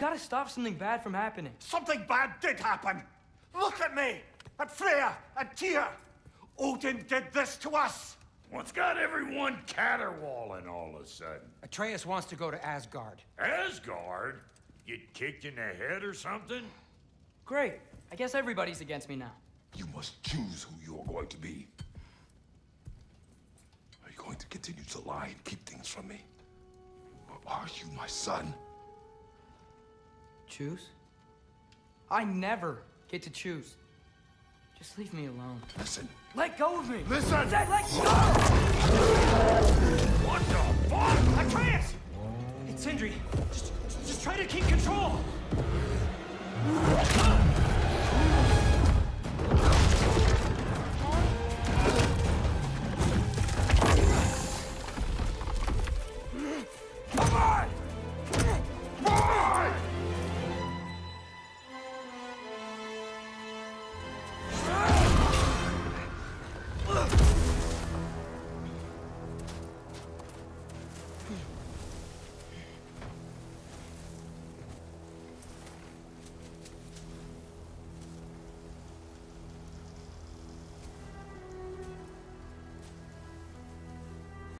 gotta stop something bad from happening. Something bad did happen! Look at me! At Freya! At Tyr! Odin did this to us! What's got everyone caterwauling all of a sudden? Atreus wants to go to Asgard. Asgard? Get kicked in the head or something? Great. I guess everybody's against me now. You must choose who you are going to be. Are you going to continue to lie and keep things from me? Or are you my son? Choose? I never get to choose. Just leave me alone. Listen. Let go of me! Listen! Let go! What the fuck? Atreus! It's Sindri. Just try to keep control.